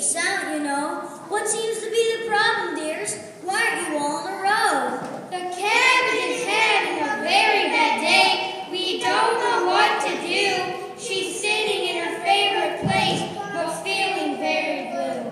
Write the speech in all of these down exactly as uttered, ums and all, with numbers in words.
sound, you know. What seems to be the problem, dears? Why aren't you all in a row? The cabbage is having a very bad day. We don't know what to do. She's sitting in her favorite place, but feeling very blue.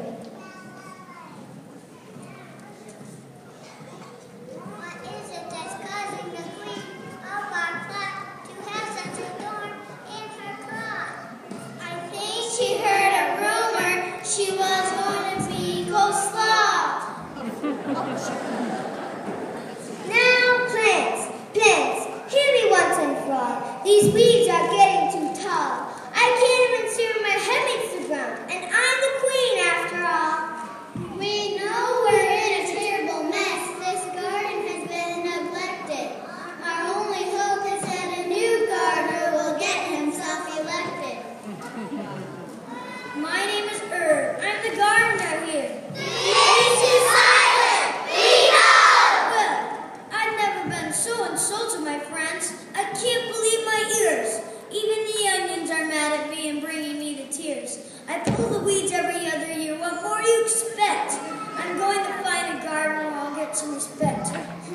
What is it that's causing the queen of our flock to have such a thorn in her claw? I think she heard a rumor she was going to be coleslaw. Now, plants, plants, hear me once and for all. These weeds are getting too tall. I can't even steer my head against the ground, and I'm the queen after all. We know we're in a terrible mess. This garden has been neglected. Our only hope is that a new gardener will get himself elected. My name is Herb. I'm the gardener here. Please be silent! We know! Well, I've never been so insulted, my friends. I can't believe my ears. Even the onions are mad at me and bringing me to tears. I pull the weeds every other year. What more do you expect? I'm going to find a gardener where I'll get some respect.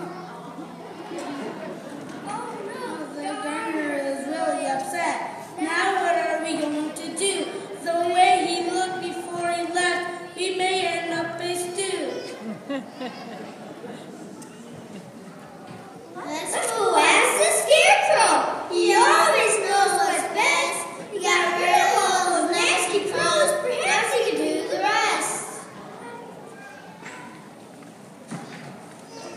Oh no, the gardener is really upset. Now what are we going to do? The way he looked before he left, he may end up as stew. Let's go ask the scarecrow. He always knows what's best. He got rid of all those nasty crows. Perhaps he can do the rest.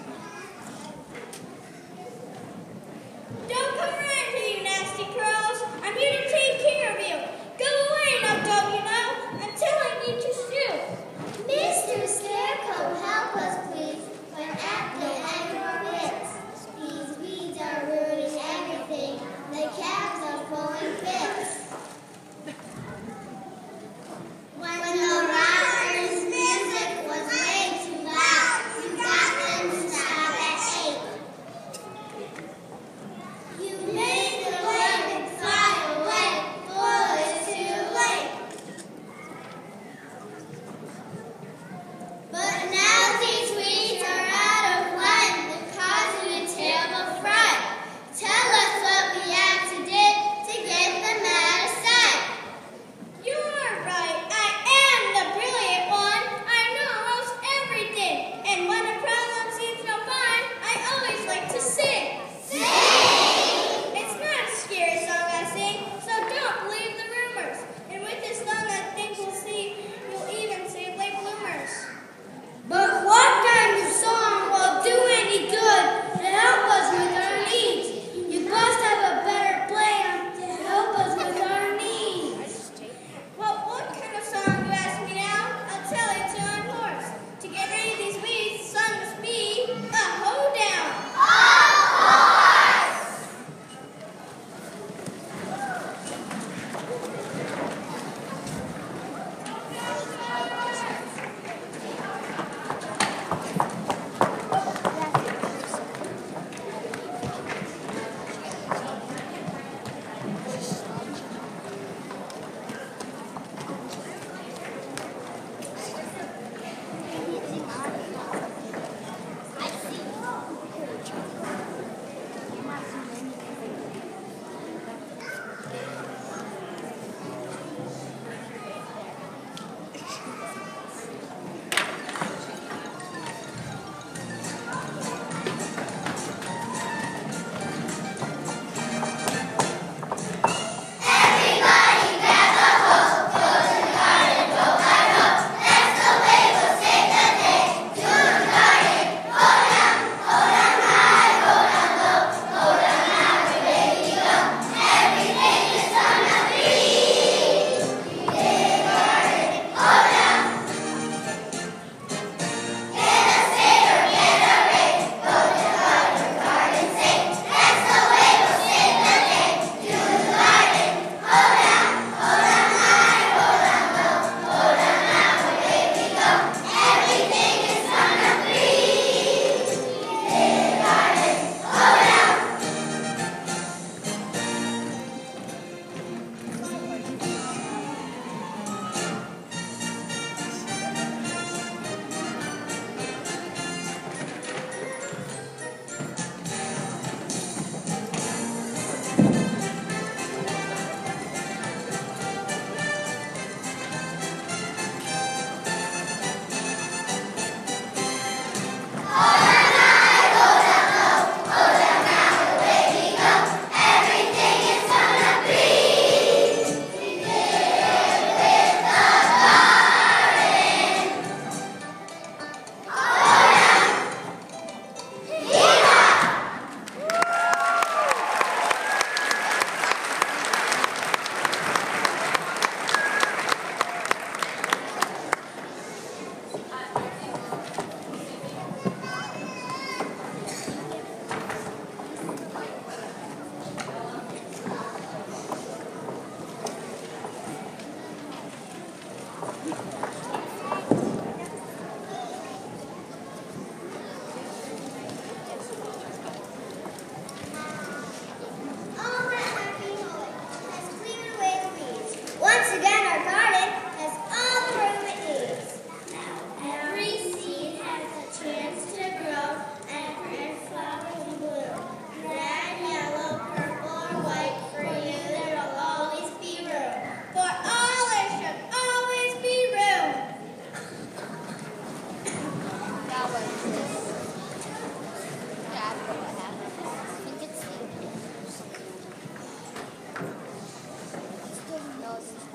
Once again, our garden has all the room it needs. Every seed has a chance to grow and red flowers bloom. Red, yellow, purple, or white, for you there'll always be room. For all there should always be room. Now what is this? Yeah, I don't know what happened. I think it's the no, it's yeah,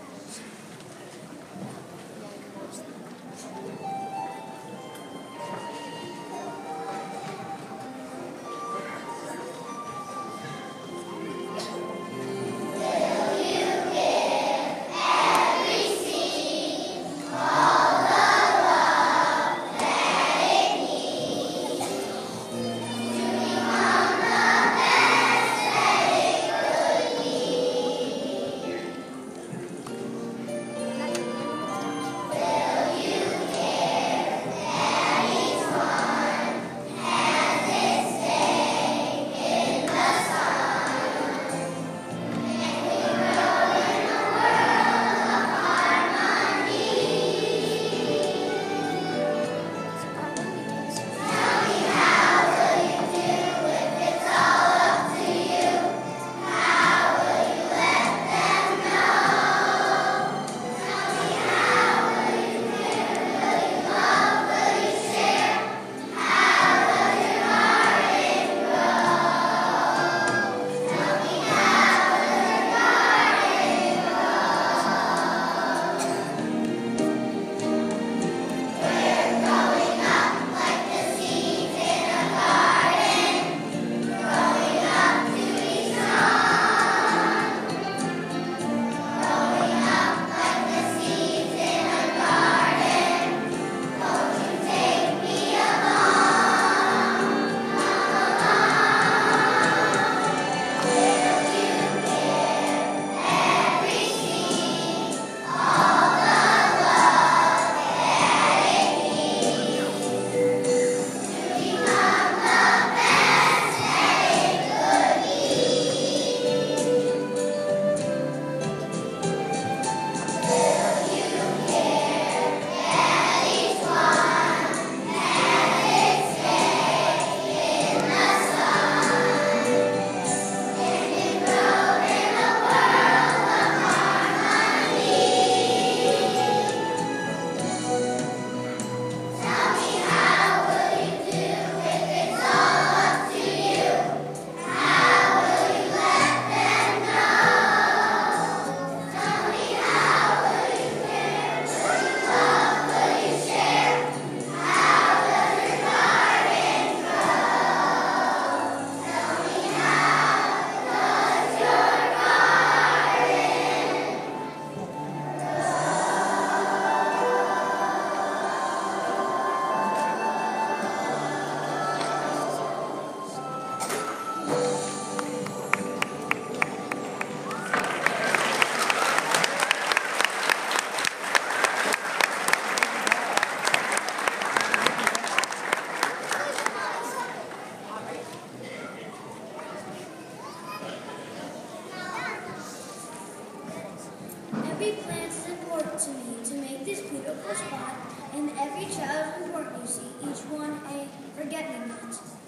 Every plant is important to me to make this beautiful spot, and every child is important, you see, each one a forget-me-not.